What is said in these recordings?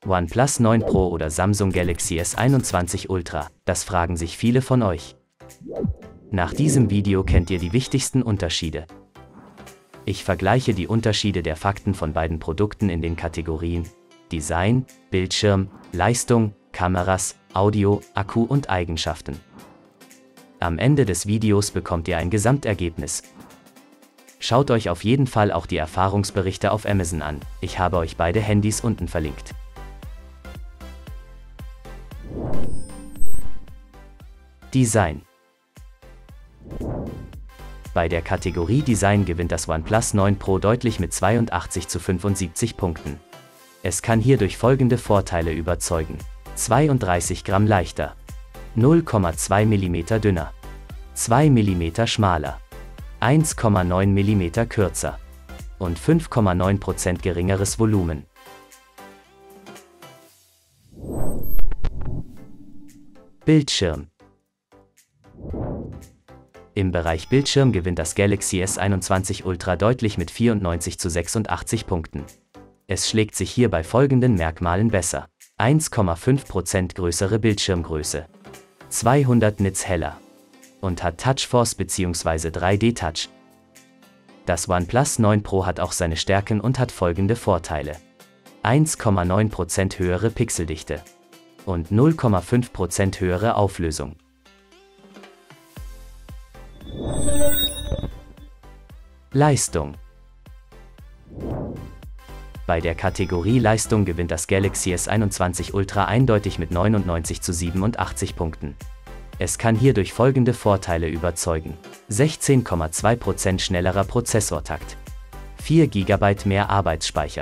OnePlus 9 Pro oder Samsung Galaxy S21 Ultra, das fragen sich viele von euch. Nach diesem Video kennt ihr die wichtigsten Unterschiede. Ich vergleiche die Unterschiede der Fakten von beiden Produkten in den Kategorien Design, Bildschirm, Leistung, Kameras, Audio, Akku und Eigenschaften. Am Ende des Videos bekommt ihr ein Gesamtergebnis. Schaut euch auf jeden Fall auch die Erfahrungsberichte auf Amazon an, ich habe euch beide Handys unten verlinkt. Design. Bei der Kategorie Design gewinnt das OnePlus 9 Pro deutlich mit 82 zu 75 Punkten. Es kann hier durch folgende Vorteile überzeugen: 32 Gramm leichter, 0,2 mm dünner, 2 mm schmaler, 1,9 mm kürzer und 5,9% geringeres Volumen. Bildschirm. Im Bereich Bildschirm gewinnt das Galaxy S21 Ultra deutlich mit 94 zu 86 Punkten. Es schlägt sich hier bei folgenden Merkmalen besser: 1,5% größere Bildschirmgröße, 200 Nits heller und hat TouchForce bzw. 3D Touch. Das OnePlus 9 Pro hat auch seine Stärken und hat folgende Vorteile: 1,9% höhere Pixeldichte und 0,5% höhere Auflösung. Leistung. Bei der Kategorie Leistung gewinnt das Galaxy S21 Ultra eindeutig mit 99 zu 87 Punkten. Es kann hier durch folgende Vorteile überzeugen: 16,2% schnellerer Prozessortakt, 4 GB mehr Arbeitsspeicher,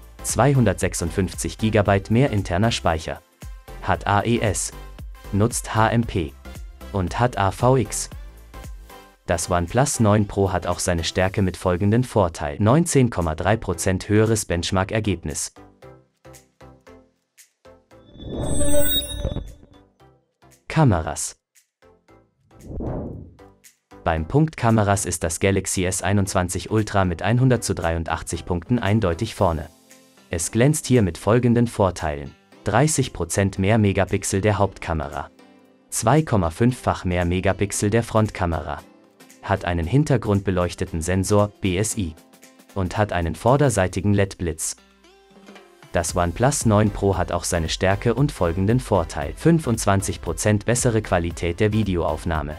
256 GB mehr interner Speicher, hat AES, nutzt HMP und hat AVX. Das OnePlus 9 Pro hat auch seine Stärke mit folgenden Vorteilen: 19,3% höheres Benchmark-Ergebnis. Kameras. Beim Punkt Kameras ist das Galaxy S21 Ultra mit 100 zu 83 Punkten eindeutig vorne. Es glänzt hier mit folgenden Vorteilen: 30% mehr Megapixel der Hauptkamera, 2,5-fach mehr Megapixel der Frontkamera, hat einen hintergrundbeleuchteten Sensor, BSI, und hat einen vorderseitigen LED-Blitz. Das OnePlus 9 Pro hat auch seine Stärke und folgenden Vorteil: 25% bessere Qualität der Videoaufnahme.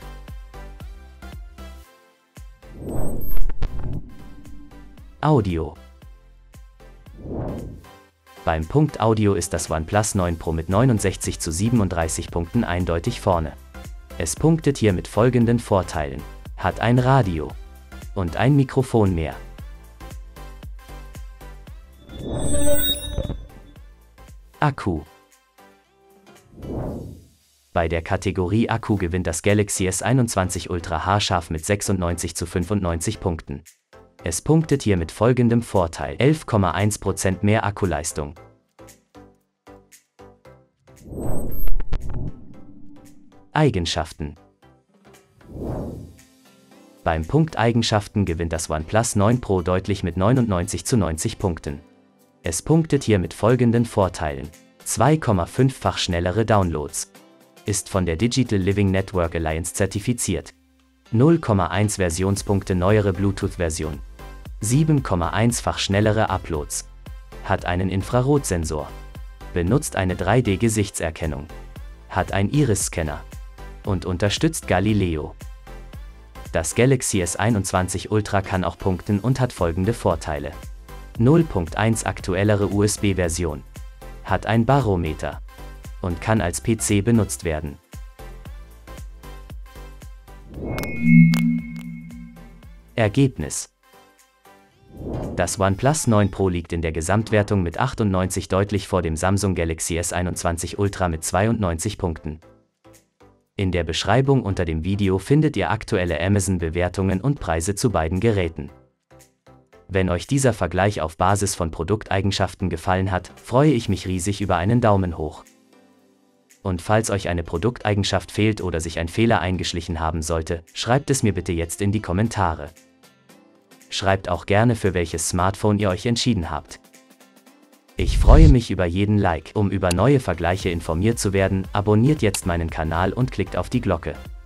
Audio. Beim Punkt Audio ist das OnePlus 9 Pro mit 69 zu 37 Punkten eindeutig vorne. Es punktet hier mit folgenden Vorteilen: hat ein Radio und ein Mikrofon mehr. Akku. Bei der Kategorie Akku gewinnt das Galaxy S21 Ultra haarscharf mit 96 zu 95 Punkten. Es punktet hier mit folgendem Vorteil: 11,1% mehr Akkuleistung. Eigenschaften. Beim Punkt Eigenschaften gewinnt das OnePlus 9 Pro deutlich mit 99 zu 90 Punkten. Es punktet hier mit folgenden Vorteilen: 2,5-fach schnellere Downloads, ist von der Digital Living Network Alliance zertifiziert, 0,1 Versionspunkte neuere Bluetooth-Version, 7,1-fach schnellere Uploads, hat einen Infrarotsensor, benutzt eine 3D-Gesichtserkennung, hat ein Iris-Scanner und unterstützt Galileo. Das Galaxy S21 Ultra kann auch punkten und hat folgende Vorteile: 0.1 aktuellere USB-Version, hat ein Barometer und kann als PC benutzt werden. Ergebnis. Das OnePlus 9 Pro liegt in der Gesamtwertung mit 98 deutlich vor dem Samsung Galaxy S21 Ultra mit 92 Punkten. In der Beschreibung unter dem Video findet ihr aktuelle Amazon-Bewertungen und Preise zu beiden Geräten. Wenn euch dieser Vergleich auf Basis von Produkteigenschaften gefallen hat, freue ich mich riesig über einen Daumen hoch. Und falls euch eine Produkteigenschaft fehlt oder sich ein Fehler eingeschlichen haben sollte, schreibt es mir bitte jetzt in die Kommentare. Schreibt auch gerne, für welches Smartphone ihr euch entschieden habt. Ich freue mich über jeden Like. Um über neue Vergleiche informiert zu werden, abonniert jetzt meinen Kanal und klickt auf die Glocke.